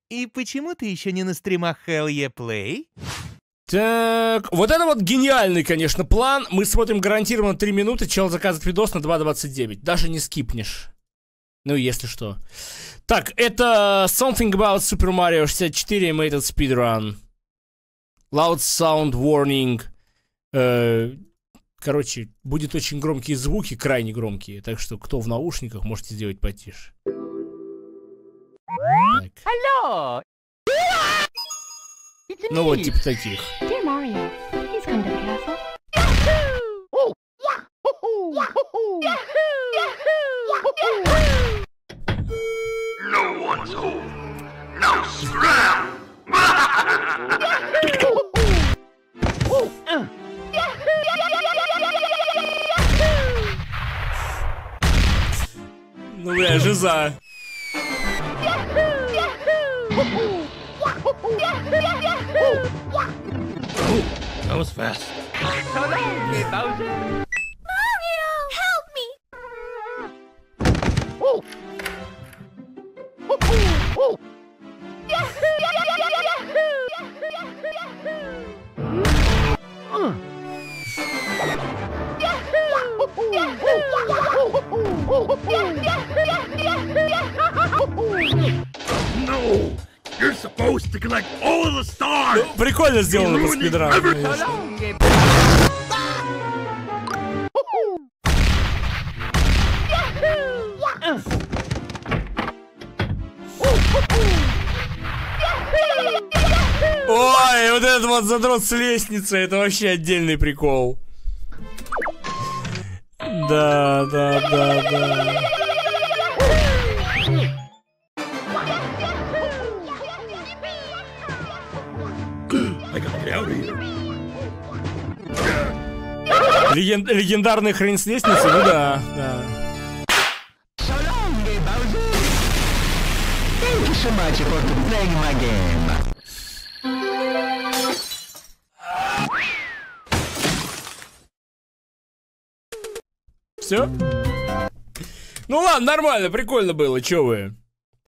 И почему ты еще не на стримах Hell Yeah Play? Так, вот это вот гениальный, конечно, план. Мы смотрим гарантированно 3 минуты, чел заказывает видос на 2.29. Даже не скипнешь. Ну, если что. Так, это Something About Super Mario 64 Animated Speedrun. Loud Sound Warning. Короче, будет очень громкие звуки, крайне громкие. Так что, кто в наушниках, можете сделать потише. Так. Hello. Ну вот, типа таких. Dear Mario, please come to the castle. Oh, yeah. No one's home. Now scram! Ну, бля, жиза. That was fast. So long, Bowser. Mario, help me! No! You're supposed to collect all of the stars! Прикольно сделано по спидрану, So конечно. long, Ой, вот этот вот задрот с лестницы, это вообще отдельный прикол. Да. I gotta get out of here. Легендарная хрень с лестницей, ну да. So long, Bowser. Thank you so much for playing my game. Все? Ну ладно, нормально, прикольно было, чё вы?